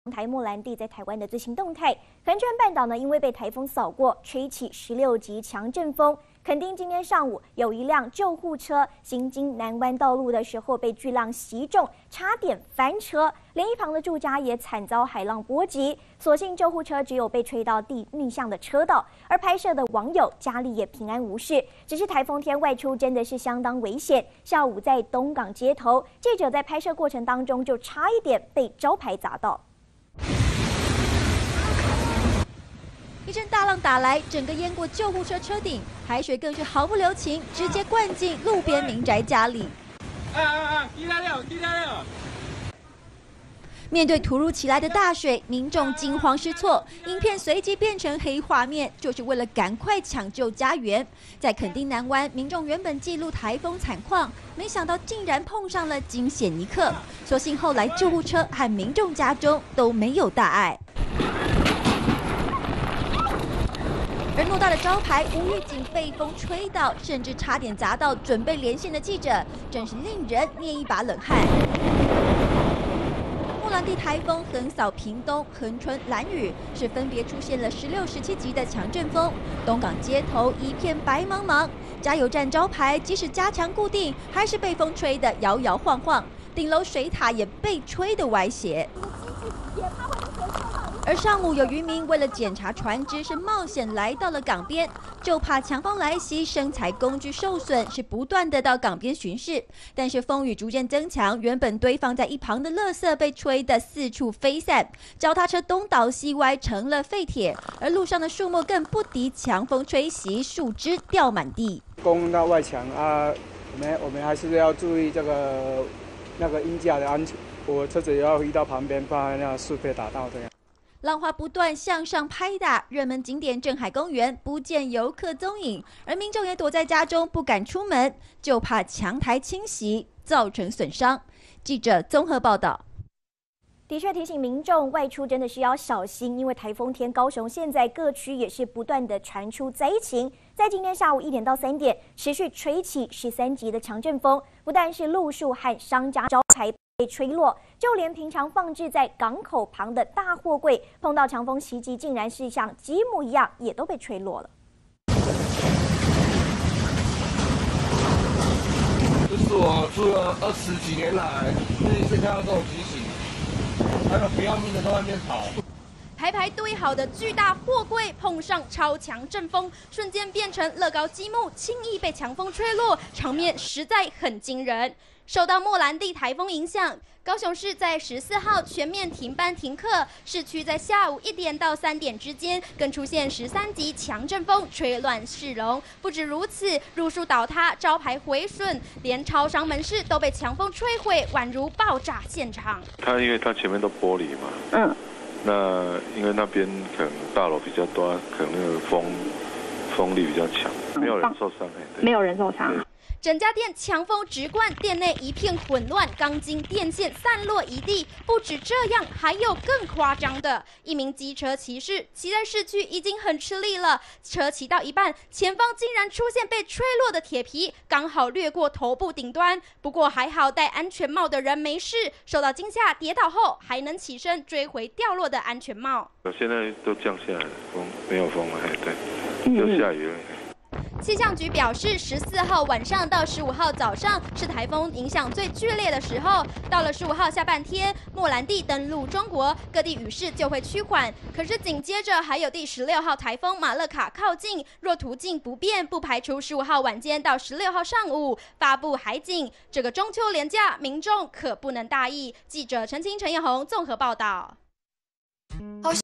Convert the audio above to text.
台莫兰蒂在台湾的最新动态，恒春半岛呢，因为被台风扫过，吹起16级强阵风。垦丁今天上午有一辆救护车行经南湾道路的时候被巨浪袭中，差点翻车，连一旁的住家也惨遭海浪波及。所幸救护车只有被吹到逆向的车道，而拍摄的网友家里也平安无事。只是台风天外出真的是相当危险。下午在东港街头，记者在拍摄过程当中就差一点被招牌砸到。 一阵大浪打来，整个淹过救护车车顶，海水更是毫不留情，直接灌进路边民宅家里。面对突如其来的大水，民众惊慌失措，影片随即变成黑画面，就是为了赶快抢救家园。在垦丁南湾，民众原本记录台风惨况，没想到竟然碰上了惊险一刻。所幸后来救护车和民众家中都没有大碍。 而偌大的招牌无预警被风吹倒，甚至差点砸到准备连线的记者，真是令人捏一把冷汗。莫兰蒂台风横扫屏东、恒春、兰屿，是分别出现了16、17级的强阵风。东港街头一片白茫茫，加油站招牌即使加强固定，还是被风吹得摇摇晃晃，顶楼水塔也被吹得歪斜。 而上午有渔民为了检查船只，是冒险来到了港边，就怕强风来袭，生财工具受损，是不断的到港边巡视。但是风雨逐渐增强，原本堆放在一旁的垃圾被吹得四处飞散，脚踏车东倒西歪成了废铁，而路上的树木更不敌强风吹袭，树枝掉满地。 公道外墙啊，我们还是要注意这个鹰架的安全。我车子也要移到旁边，怕那树被打到这样。 浪花不断向上拍打，热门景点镇海公园不见游客踪影，而民众也躲在家中不敢出门，就怕强台侵袭造成损伤。记者综合报道。 的确提醒民众外出真的是要小心，因为台风天，高雄现在各区也是不断的传出灾情。在今天下午1点到3点，持续吹起13级的强阵风，不但是路树和商家招牌 被吹落，就连平常放置在港口旁的大货柜，碰到强风袭击，竟然是像积木一样，也都被吹落了。 这是我住了20几年来第一次看到这种情形，还有不要命的在外面跑。 排堆好的巨大货柜碰上超强阵风，瞬间变成乐高积木，轻易被强风吹落，场面实在很惊人。受到莫兰蒂台风影响，高雄市在14号全面停班停课，市区在下午1点到3点之间更出现13级强阵风，吹乱市容。不止如此，路树倒塌，招牌毁损，连超商门市都被强风吹毁，宛如爆炸现场。 因为它前面都玻璃嘛，那因为那边可能大楼比较多，可能那个风力比较强，没有人受伤。 没有人受伤。 整家店强风直灌，店内一片混乱，钢筋电线散落一地。不止这样，还有更夸张的，一名机车骑士骑在市区已经很吃力了，车骑到一半，前方竟然出现被吹落的铁皮，刚好掠过头部顶端。不过还好戴安全帽的人没事，受到惊吓跌倒后还能起身追回掉落的安全帽。 现在都降下来了，风没有风了，对，就下雨了。 气象局表示，14号晚上到15号早上是台风影响最剧烈的时候。到了15号下半天，莫兰蒂登陆中国，各地雨势就会趋缓。可是紧接着还有第16号台风马勒卡靠近，若途径不变，不排除15号晚间到16号上午发布海警。这个中秋连假，民众可不能大意。记者陈彦宏综合报道。